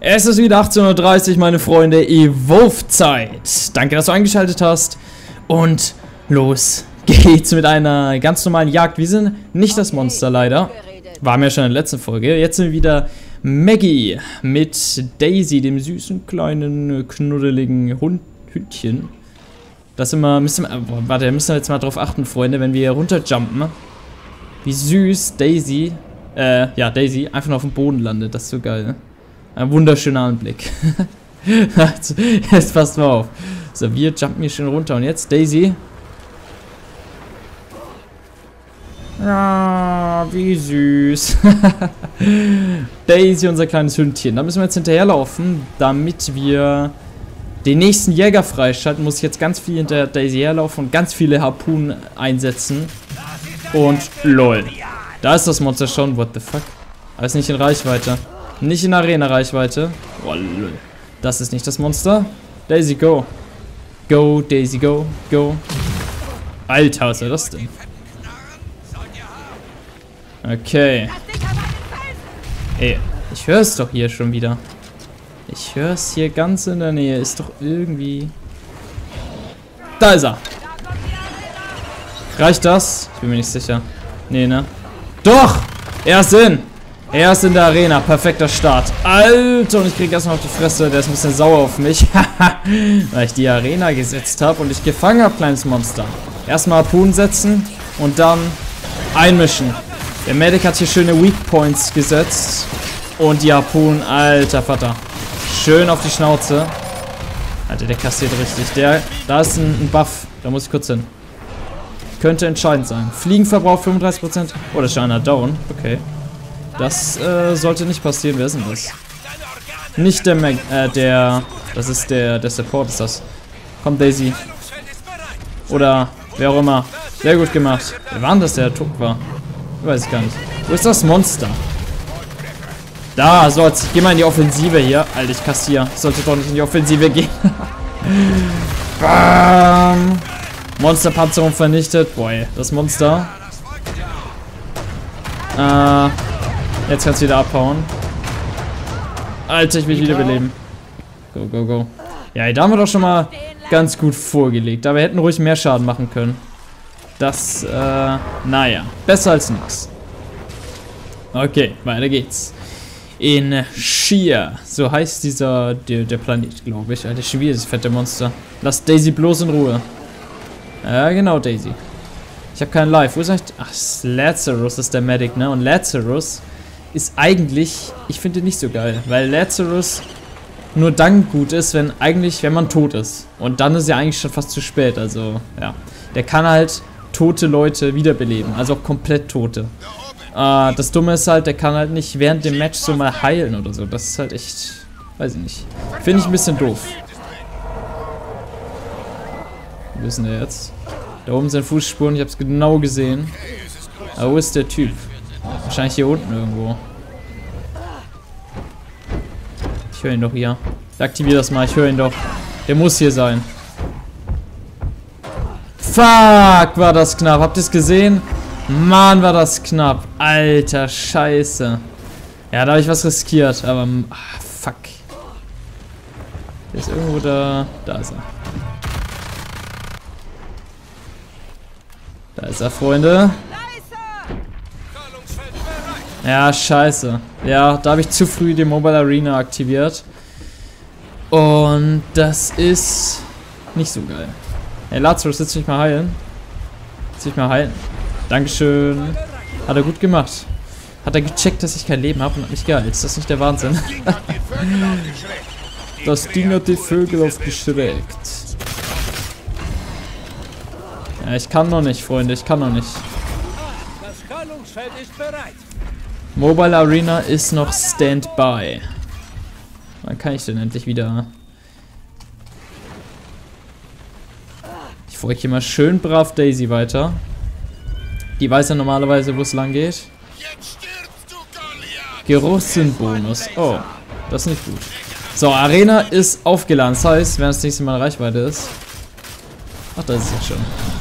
Es ist wieder 18:30 Uhr, meine Freunde, Evolve-Zeit. Danke, dass du eingeschaltet hast. Und los geht's mit einer ganz normalen Jagd. Wir sind nicht das Monster, leider. Waren wir schon in der letzten Folge. Jetzt sind wir wieder Maggie mit Daisy, dem süßen, kleinen, knuddeligen Hündchen. Das immer, müssen wir jetzt mal drauf achten, Freunde, wenn wir hier runterjumpen. Wie süß Daisy, Daisy einfach nur auf dem Boden landet. Das ist so geil, ne? Ein wunderschöner Anblick. Jetzt passt mal auf. So, wir jumpen hier schön runter. Und jetzt Daisy. Ja, wie süß. Daisy, unser kleines Hündchen. Da müssen wir jetzt hinterherlaufen, damit wir den nächsten Jäger freischalten. Muss ich jetzt ganz viel hinter Daisy herlaufen und ganz viele Harpunen einsetzen. Und lol. Da ist das Monster schon. What the fuck? Aber ist nicht in Reichweite. Nicht in Arena-Reichweite. Oh, lol. Das ist nicht das Monster. Daisy, go. Go, Daisy, go. Go. Alter, was ist das denn? Okay. Ey, ich höre es doch hier schon wieder. Ich höre es hier ganz in der Nähe. Ist doch irgendwie... Da ist er. Reicht das? Ich bin mir nicht sicher. Nee, ne? Doch! Er ist in! Er ist in der Arena. Perfekter Start. Alter, und ich kriege erstmal auf die Fresse. Der ist ein bisschen sauer auf mich. Weil ich die Arena gesetzt habe und ich gefangen habe, kleines Monster. Erstmal Harpunen setzen und dann einmischen. Der Medic hat hier schöne Weak Points gesetzt. Und die Harpunen, alter Vater. Schön auf die Schnauze. Alter, der kassiert richtig. Da ist ein Buff. Da muss ich kurz hin. Könnte entscheidend sein. Fliegenverbrauch 35%. Oh, da ist schon einer down. Okay. Das sollte nicht passieren. Wer ist denn das? Nicht das ist der Support ist das. Komm, Daisy. Oder wer auch immer. Sehr gut gemacht. Wer war denn das, der tot war? Ich weiß gar nicht. Wo ist das Monster? Da, so, jetzt geh mal in die Offensive hier. Alter, ich kassiere. Ich sollte doch nicht in die Offensive gehen. Bam. Monsterpanzerung vernichtet. Boah, das Monster. Jetzt kannst du wieder abhauen. Alter, ich will wieder beleben. Go, go, go. Ja, da haben wir doch schon mal ganz gut vorgelegt. Aber wir hätten ruhig mehr Schaden machen können. Das, naja. Besser als nix. Okay, weiter geht's. In Shia. So heißt der Planet, glaube ich. Alter, schon wieder das fette Monster. Lass Daisy bloß in Ruhe. Ja, genau, Daisy. Ich habe keinen Life. Wo ist eigentlich... Ach, Lazarus ist der Medic, ne? Und Lazarus ist eigentlich... Ich finde ihn nicht so geil. Weil Lazarus nur dann gut ist, wenn man tot ist. Und dann ist ja eigentlich schon fast zu spät. Also, ja. Der kann halt tote Leute wiederbeleben. Also auch komplett tote. Das Dumme ist halt, der kann halt nicht während dem Match so mal heilen oder so. Das ist halt echt... Weiß ich nicht. Finde ich ein bisschen doof. Wo ist denn der jetzt? Da oben sind Fußspuren, ich habe es genau gesehen. Aber wo ist der Typ? Wahrscheinlich hier unten irgendwo. Ich höre ihn doch hier. Ich aktiviere das mal, ich höre ihn doch. Der muss hier sein. Fuck, war das knapp. Habt ihr es gesehen? Mann, war das knapp. Alter, scheiße. Ja, da habe ich was riskiert, aber... Ach, fuck. Der ist irgendwo da... Da ist er. Da ist er, Freunde. Ja, scheiße. Ja, da habe ich zu früh die Mobile Arena aktiviert. Und das ist nicht so geil. Hey, Lazarus, willst du mich mal heilen? Willst du mich mal heilen? Dankeschön. Hat er gut gemacht. Hat er gecheckt, dass ich kein Leben habe und hat mich geheilt. Ist das nicht der Wahnsinn? Das Ding hat die Vögel aufgeschreckt. Ja, ich kann noch nicht, Freunde. Ich kann noch nicht. Das Heilungsfeld ist bereit. Mobile Arena ist noch Standby. Wann kann ich denn endlich wieder... Ich folge hier mal schön brav Daisy weiter. Die weiß ja normalerweise, wo es lang geht. Geruchssinn-Bonus. Oh, das ist nicht gut. So, Arena ist aufgeladen. Das heißt, wenn das nächste Mal Reichweite ist... Ach, da ist es jetzt schon.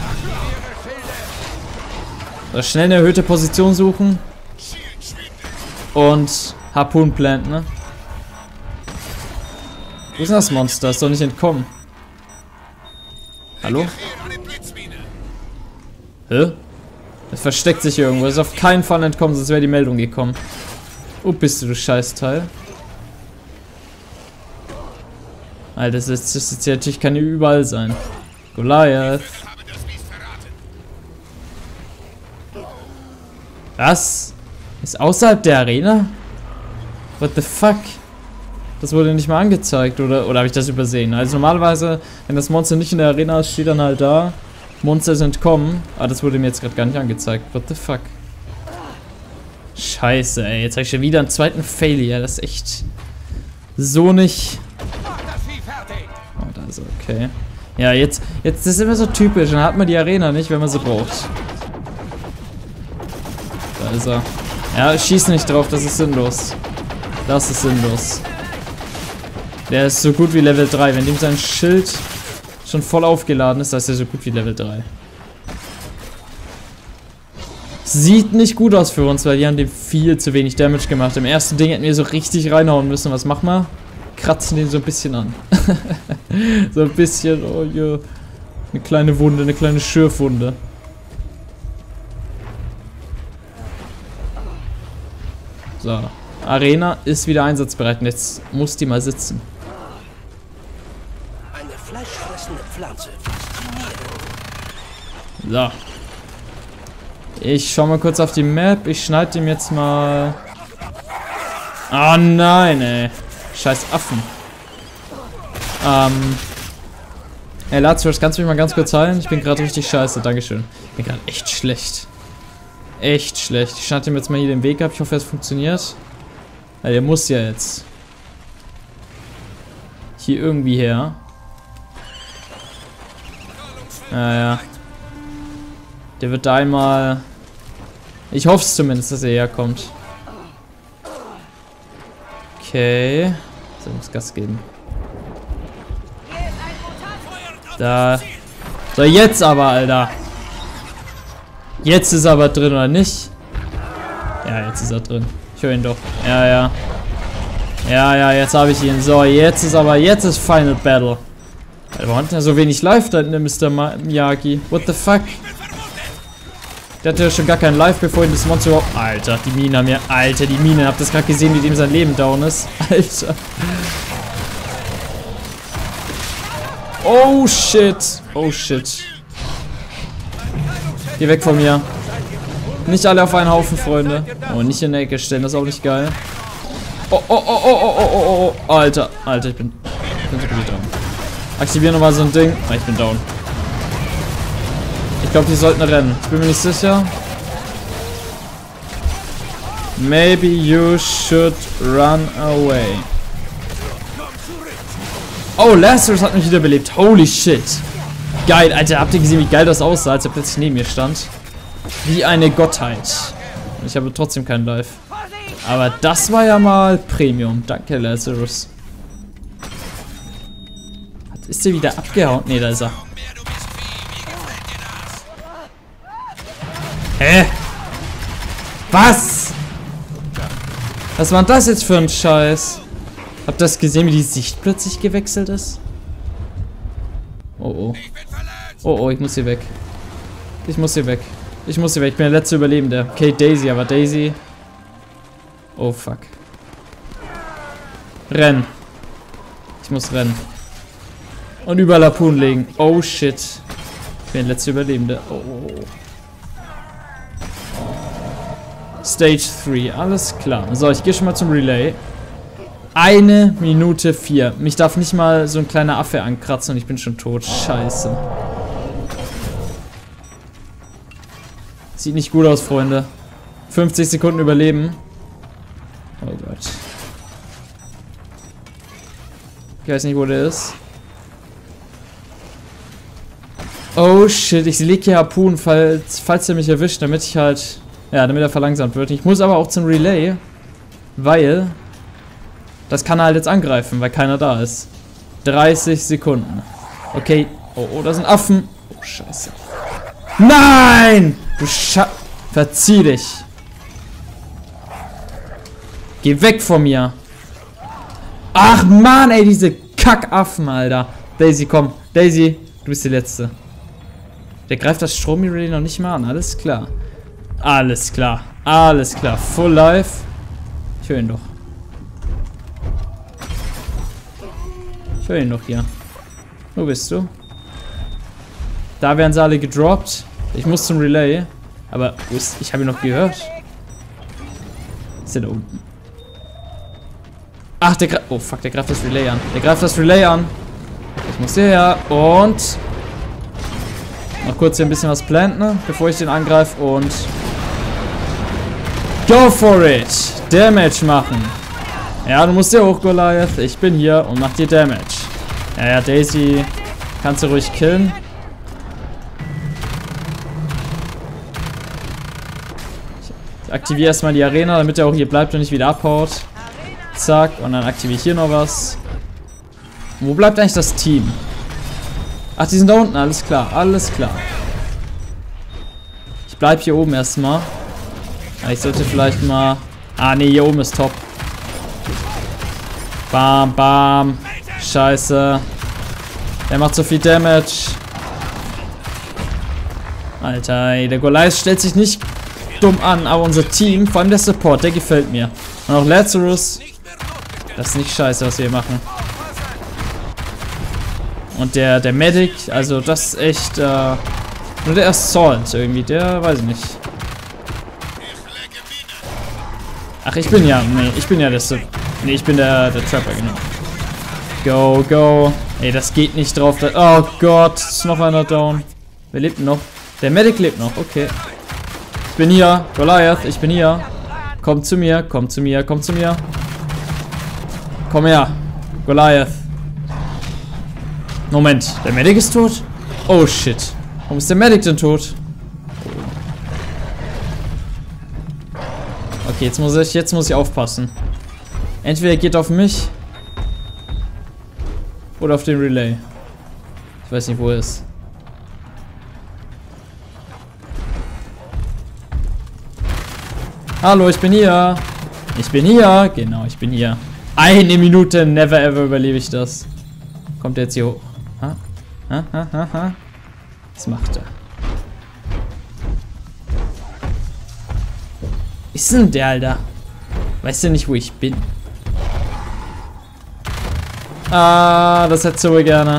So, schnell eine erhöhte Position suchen. Und Harpoon planten, ne? Wo ist denn das Monster? Ist doch nicht entkommen. Hallo? Hä? Es versteckt sich irgendwo. Es ist auf keinen Fall entkommen, sonst wäre die Meldung gekommen. Wo bist du Scheißteil? Alter, das jetzt hier natürlich kann hier überall sein. Goliath. Was? Ist außerhalb der Arena? What the fuck? Das wurde nicht mal angezeigt, oder habe ich das übersehen? Also normalerweise, wenn das Monster nicht in der Arena ist, steht dann halt da, Monster sind entkommen. Aber das wurde mir jetzt gerade gar nicht angezeigt. What the fuck? Scheiße, ey. Jetzt habe ich schon wieder einen zweiten Failure. Das ist echt so nicht... Oh, da ist er, okay. Ja, jetzt, das ist immer so typisch. Dann hat man die Arena nicht, wenn man sie braucht. Da ist er. Ja, schieß nicht drauf, das ist sinnlos. Das ist sinnlos. Der ist so gut wie Level 3. Wenn dem sein Schild schon voll aufgeladen ist, dann ist er so gut wie Level 3. Sieht nicht gut aus für uns, weil die haben dem viel zu wenig Damage gemacht. Im ersten Ding hätten wir so richtig reinhauen müssen. Was machen wir? Kratzen den so ein bisschen an. So ein bisschen, oh ja. Eine kleine Wunde, eine kleine Schürfwunde. So. Arena ist wieder einsatzbereit und jetzt muss die mal sitzen. Eine fleischfressende Pflanze. So. Ich schau mal kurz auf die Map. Ich schneide ihm jetzt mal... Oh nein, ey. Scheiß Affen. Ey, Lazarus, kannst du mich mal ganz kurz heilen? Ich bin gerade richtig scheiße, dankeschön. Ich bin gerade echt schlecht. Echt schlecht. Ich schneide ihm jetzt mal hier den Weg ab. Ich hoffe, es funktioniert. Ja, der muss ja jetzt hier irgendwie her. Naja. Der wird da einmal... Ich hoffe es zumindest, dass er herkommt. Okay. So, muss Gas geben. Da. So, jetzt aber, Alter. Jetzt ist er aber drin, oder nicht? Ja, jetzt ist er drin. Ich höre ihn doch. Ja, ja. Ja, ja, jetzt habe ich ihn. So, jetzt ist Final Battle. Alter, warum hat der so wenig Life da hinten, Mr. Miyagi? What the fuck? Der hatte ja schon gar kein Life, bevor ihn das Monster überhaupt... Alter, die Mine haben ja... Alter, die Mine. Habt ihr das gerade gesehen, wie dem sein Leben down ist? Alter. Oh, shit. Oh, shit. Geh weg von mir. Nicht alle auf einen Haufen, Freunde. Oh, nicht in der Ecke stellen, das ist auch nicht geil. Oh, oh, oh, oh, oh, oh, oh, oh. Alter, Alter, ich bin so gut down. Aktivieren nochmal so ein Ding. Ah, ich bin down. Ich glaube, die sollten rennen. Ich bin mir nicht sicher. Maybe you should run away. Oh, Lazarus hat mich wiederbelebt. Holy shit. Geil, Alter. Habt ihr gesehen, wie geil das aussah, als er plötzlich neben mir stand? Wie eine Gottheit. Ich habe trotzdem kein Life. Aber das war ja mal Premium. Danke, Lazarus. Ist der wieder abgehauen? Ne, da ist er. Hä? Was? Was war das jetzt für ein Scheiß? Habt ihr das gesehen, wie die Sicht plötzlich gewechselt ist? Oh, oh. Oh, oh, ich muss hier weg. Ich muss hier weg. Ich muss hier weg. Ich bin der letzte Überlebende. Okay, Daisy, aber Daisy... Oh, fuck. Renn. Ich muss rennen. Und überall Harpunen legen. Oh, shit. Ich bin der letzte Überlebende. Oh, oh, oh. Stage 3, alles klar. So, ich gehe schon mal zum Relay. 1 Minute 4. Mich darf nicht mal so ein kleiner Affe ankratzen und ich bin schon tot. Scheiße. Sieht nicht gut aus, Freunde. 50 Sekunden überleben. Oh Gott. Ich weiß nicht, wo der ist. Oh shit, ich lege hier Harpunen, falls er mich erwischt, damit ich halt... Ja, damit er verlangsamt wird. Ich muss aber auch zum Relay, weil das kann er halt jetzt angreifen, weil keiner da ist. 30 Sekunden. Okay. Oh, oh, da sind Affen. Oh, scheiße. Nein! Du Verzieh dich. Geh weg von mir. Ach, Mann, ey, diese Kackaffen, Alter. Daisy, komm. Daisy, du bist die Letzte. Der greift das Stromi-Relay noch nicht mal an. Alles klar. Alles klar. Alles klar. Full life. Ich höre ihn doch. Ich höre ihn doch hier. Wo bist du? Da werden sie alle gedroppt. Ich muss zum Relay. Aber wo ist... Ich habe ihn noch gehört. Ist der da unten? Ach, der greift... Oh, fuck, der greift das Relay an. Der greift das Relay an. Ich muss hierher. Und... Noch kurz hier ein bisschen was planten, bevor ich den angreife. Und... Go for it! Damage machen. Ja, du musst hier hoch, Goliath. Ich bin hier und mach dir Damage. Ja, Daisy kannst du ruhig killen. Ich aktiviere erstmal die Arena, damit er auch hier bleibt und nicht wieder abhaut. Zack, und dann aktiviere ich hier noch was. Wo bleibt eigentlich das Team? Ach, die sind da unten, alles klar, alles klar. Ich bleib hier oben erstmal. Ich sollte vielleicht mal... Ah, nee, hier oben ist top. Bam, bam. Scheiße. Der macht so viel Damage. Alter, ey, der Goliath stellt sich nicht dumm an, aber unser Team, vor allem der Support, der gefällt mir. Und auch Lazarus. Das ist nicht scheiße, was wir hier machen. Und der Medic, also das ist echt, nur der Assault irgendwie, der weiß ich nicht. Ach, ich bin ja, nee, ich bin ja der nee, ich bin der Trapper, genau. Go, go. Ey, das geht nicht drauf. Oh Gott, ist noch einer down. Wer lebt noch? Der Medic lebt noch, okay. Ich bin hier, Goliath, ich bin hier. Komm zu mir, komm zu mir, komm zu mir. Komm her, Goliath. Moment, der Medic ist tot? Oh shit. Warum ist der Medic denn tot? Okay, jetzt muss ich aufpassen. Entweder er geht auf mich oder auf den Relay. Ich weiß nicht, wo er ist. Hallo, ich bin hier. Ich bin hier. Genau, ich bin hier. 1 Minute, never ever überlebe ich das. Kommt er jetzt hier hoch? Ha? Ha, ha, ha, ha. Was macht er? Ist denn der, Alter? Weißt du nicht, wo ich bin? Ah, das hättest du wohl gerne.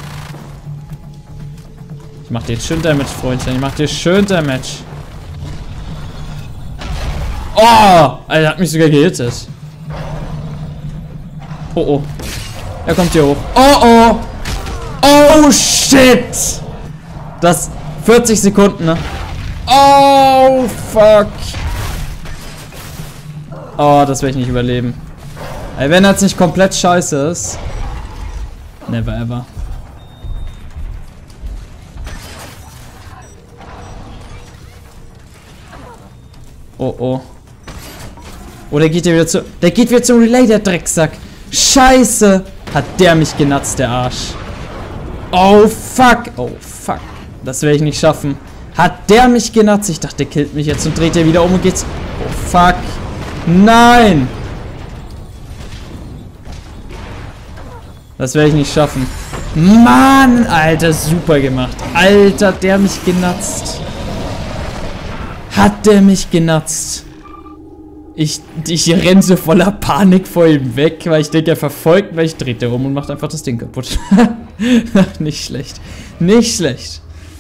Ich mach dir jetzt schön Damage, Freundchen. Ich mach dir schön Damage. Oh! Alter, hat mich sogar gehittet. Oh, oh. Er kommt hier hoch. Oh, oh! Oh, shit! Das 40 Sekunden, ne? Oh, fuck! Oh, das werde ich nicht überleben. Ey, wenn das nicht komplett scheiße ist. Never ever. Oh, oh. Oh, der geht wieder zu... Der geht wieder zum Relay, der Drecksack. Scheiße! Hat der mich genatzt, der Arsch. Oh, fuck. Oh, fuck. Das werde ich nicht schaffen. Hat der mich genatzt? Ich dachte, der killt mich jetzt und dreht er wieder um und geht's... Oh, fuck. Nein! Das werde ich nicht schaffen. Mann, Alter, super gemacht. Alter, der mich genatzt. Hat der mich genatzt. Ich renne so voller Panik vor ihm weg, weil ich denke, er verfolgt, weil ich dreht er rum und macht einfach das Ding kaputt. Nicht schlecht. Nicht schlecht.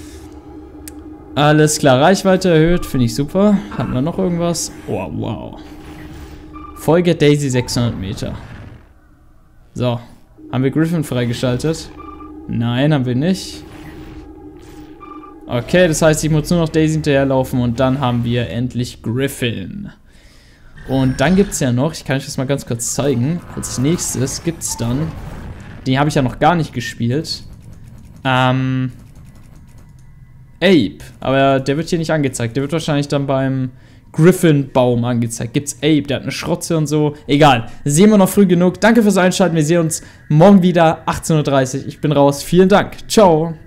Alles klar, Reichweite erhöht, finde ich super. Hatten wir noch irgendwas? Oh, wow. Folge Daisy 600 Meter. So. Haben wir Griffin freigeschaltet? Nein, haben wir nicht. Okay, das heißt, ich muss nur noch Daisy hinterherlaufen und dann haben wir endlich Griffin. Und dann gibt es ja noch, ich kann euch das mal ganz kurz zeigen. Als nächstes gibt es dann, den habe ich ja noch gar nicht gespielt. Ape. Aber der wird hier nicht angezeigt. Der wird wahrscheinlich dann beim Griffin-Baum angezeigt. Gibt's Ape, der hat eine Schrotze und so. Egal, sehen wir noch früh genug. Danke fürs Einschalten. Wir sehen uns morgen wieder, 18:30 Uhr. Ich bin raus. Vielen Dank. Ciao.